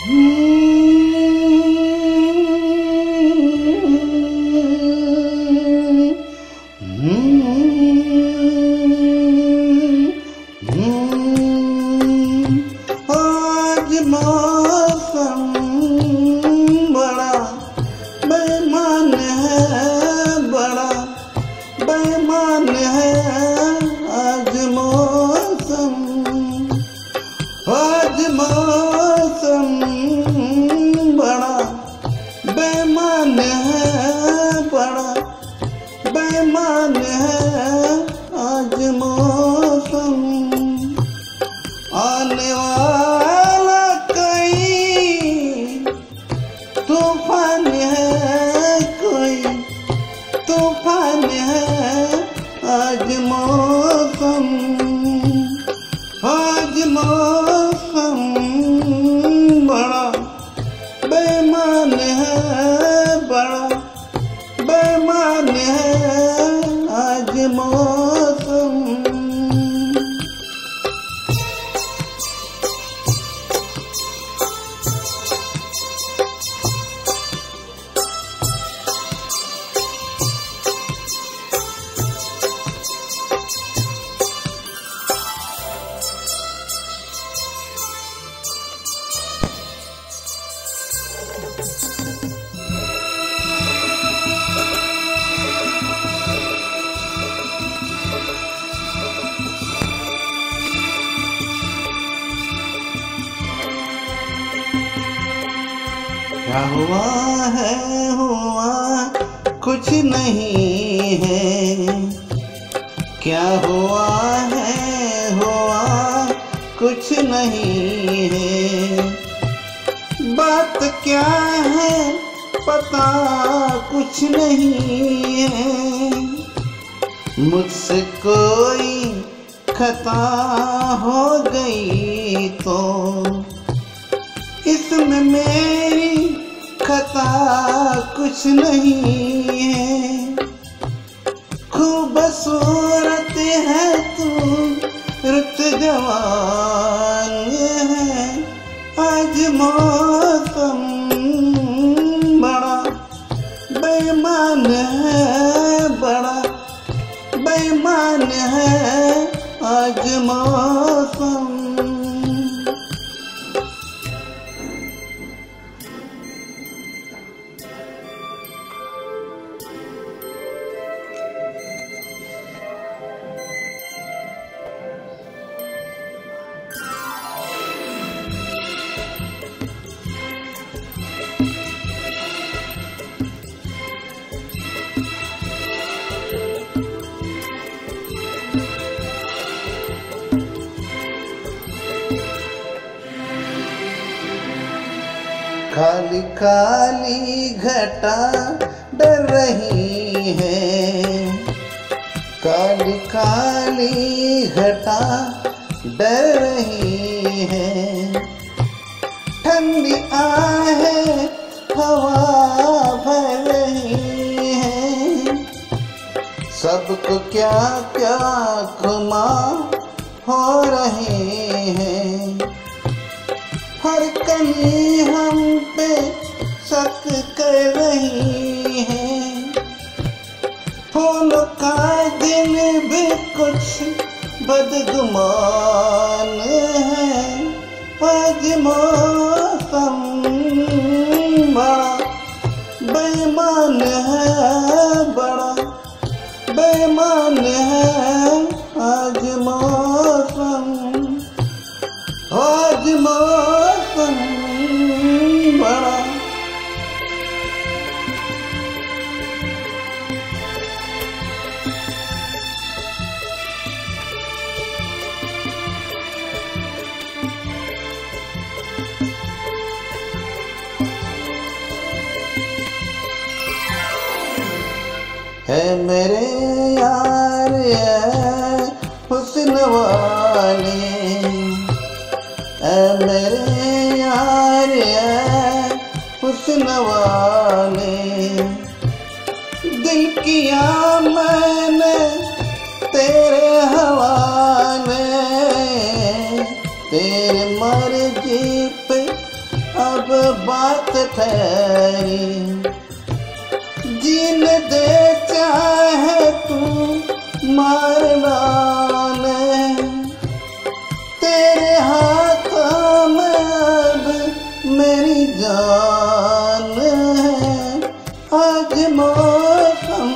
आज मौसम बड़ा बेईमान है, बड़ा बेईमान है। आज मौसम बड़ा बेईमान है, बड़ा बेईमान है। आज मौसम आने वाला कोई तूफान है, कोई तूफान है। आज मौसम बड़ा बेईमान है, बड़ा बेईमान है। आज मौसम क्या हुआ कुछ नहीं है। क्या हुआ कुछ नहीं है। बात क्या है पता कुछ नहीं है। मुझसे कोई खता हो गई तो इसमें मेरी खता कुछ नहीं है। खूबसूरत है तू, रुत जवान है। आज मौसम बड़ा बेईमान है, बड़ा बेईमान है। आज मौसम काली काली घटा डर रही है। काली काली घटा डर रही है। ठंडी आहें हवा भर रही है। सबको क्या क्या खुमा हो रहे हैं। हर कली हम पे शक कर रही है। फूलों का दिन भी कुछ बदगुमान है। आज मौसम बड़ा बेईमान है, बड़ा बेईमान है। आज मौसम बड़ा है मेरे यार हुस्न वाले। मेरे यार हुस्न वाले। दिल किया मैंने तेरे हवाले। तेरे मर्जी पे अब बात ठहरी। जीने दे चाहे तू मार डाले, तेरे हाथों में अब मेरी जान है। आज मौसम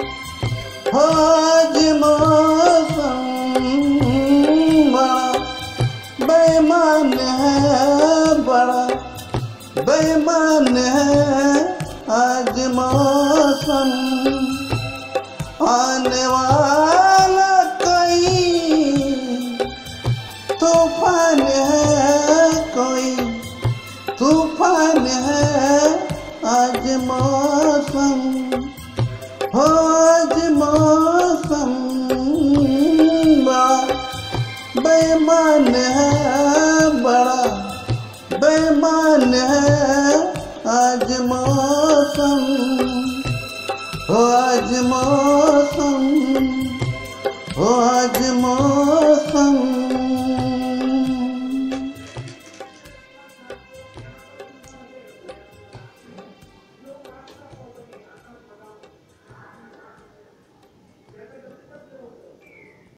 बड़ा बेईमान है, बड़ा बेईमान है। आज मौसम आने वाला कोई तूफान है, कोई तूफान है। आज मौसम आज मौसम बड़ा बेईमान है, बड़ा बेईमान है। आज मौसम आज मौसम आज मौसम